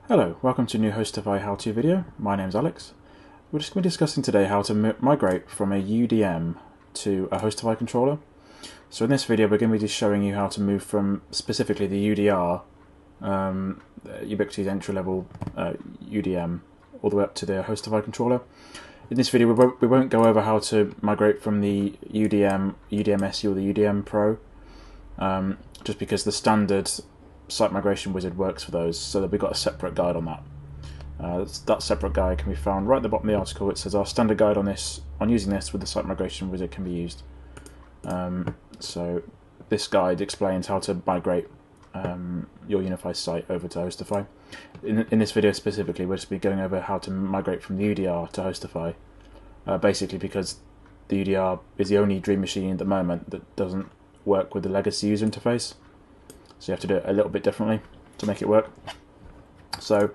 Hello, welcome to a new HostiFi how-to video. My name's Alex. We're just going to be discussing today how to migrate from a UDM to a HostiFi controller. So in this video we're going to be just showing you how to move from specifically the UDR, Ubiquiti's entry-level UDM, all the way up to the HostiFi controller. In this video we won't go over how to migrate from the UDM SE or the UDM Pro, just because the standard site migration wizard works for those, so that we've got a separate guide on that. That separate guide can be found right at the bottom of the article. It says our standard guide on using this with the site migration wizard can be used. So this guide explains how to migrate your UniFi site over to HostiFi. In this video specifically, we'll just be going over how to migrate from the UDR to HostiFi, basically because the UDR is the only Dream machine at the moment that doesn't work with the legacy user interface. So you have to do it a little bit differently to make it work. So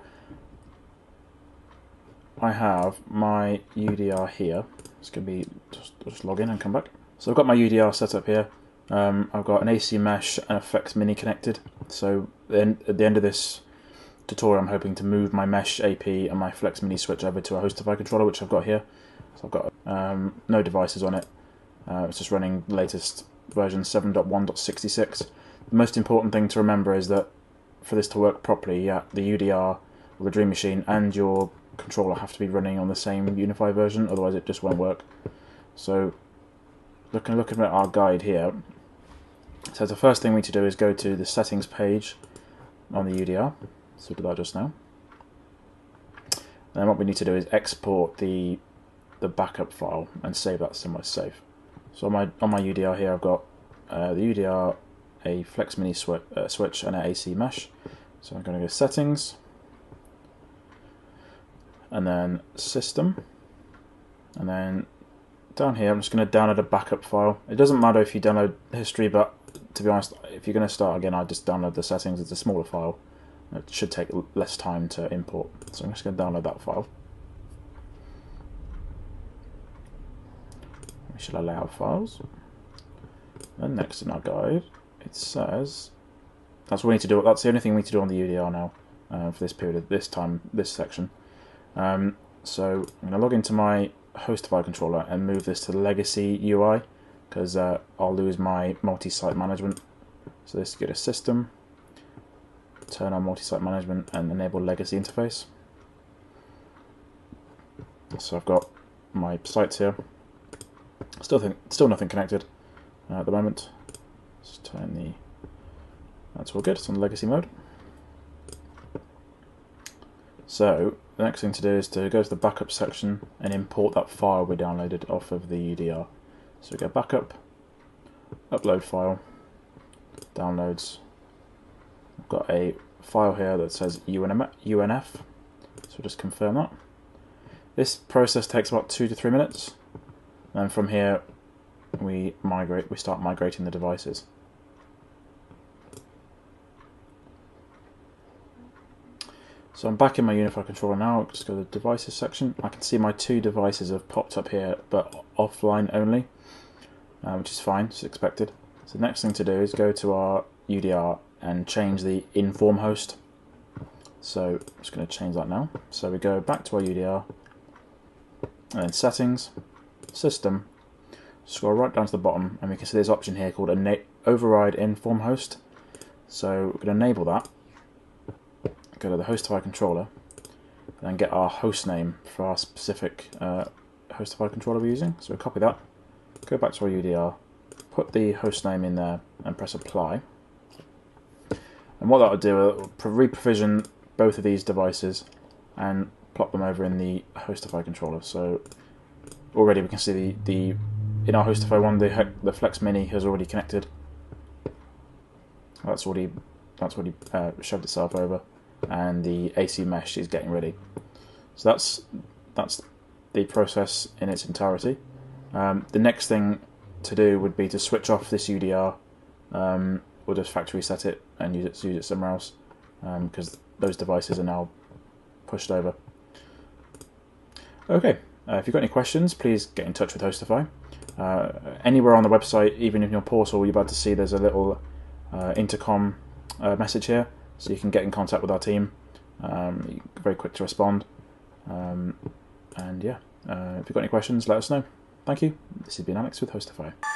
I have my UDR here. It's going to be just log in and come back. So I've got my UDR set up here. I've got an AC mesh and a Flex Mini connected. So then at the end of this tutorial, I'm hoping to move my mesh AP and my Flex Mini switch over to a HostiFi controller, which I've got here. So I've got no devices on it. It's just running the latest version 7.1.66. The most important thing to remember is that for this to work properly, the UDR or the Dream machine and your controller have to be running on the same UniFi version, otherwise it just won't work. So looking at our guide here, so the first thing we need to do is go to the settings page on the UDR. So we did that just now. And then what we need to do is export the backup file and save that somewhere safe. So on my UDR here, I've got the UDR, a Flex Mini switch and an AC mesh. So I'm going to go settings and then system, and then down here I'm just going to download a backup file. It doesn't matter if you download history, but to be honest, if you're going to start again, I just download the settings. It's a smaller file. It should take less time to import. So I'm just going to download that file. We should allow files. And next in our guide, it says that's what we need to do. That's the only thing we need to do on the UDR now for this period, this section. So I'm going to log into my HostiFi controller and move this to the legacy UI, because I'll lose my multi-site management. So let's go to system, turn on multi-site management and enable legacy interface. So I've got my sites here. Still nothing connected at the moment. Let's turn that's all good. It's on legacy mode. So the next thing to do is to go to the backup section and import that file we downloaded off of the UDR. So we go backup, upload file, downloads. I've got a file here that says UNF, so just confirm that. This process takes about 2 to 3 minutes, and from here we start migrating the devices. So I'm back in my UniFi controller now. I'll just go to the devices section. I can see my 2 devices have popped up here, but offline only, which is fine, it's expected. So the next thing to do is go to our UDR and change the inform host. So I'm just going to change that now. So we go back to our UDR, and then settings, system, scroll right down to the bottom, and we can see this option here called override inform host. So we're going to enable that. Go to the HostiFi controller and then get our host name for our specific HostiFi controller we're using. So we'll copy that, go back to our UDR, put the host name in there and press apply. And what that will do, it will re-provision both of these devices and plop them over in the HostiFi controller. So already we can see in our HostiFi one, the Flex Mini has already connected. That's already shoved itself over, and the AC mesh is getting ready. So that's the process in its entirety. The next thing to do would be to switch off this UDR, or just factory set it and use it somewhere else, because those devices are now pushed over. Okay, if you've got any questions, please get in touch with HostiFi. Anywhere on the website, even in your portal, you're about to see there's a little intercom message here, so you can get in contact with our team Very quick to respond. And yeah, if you've got any questions, let us know. Thank you. This has been Alex with HostiFi.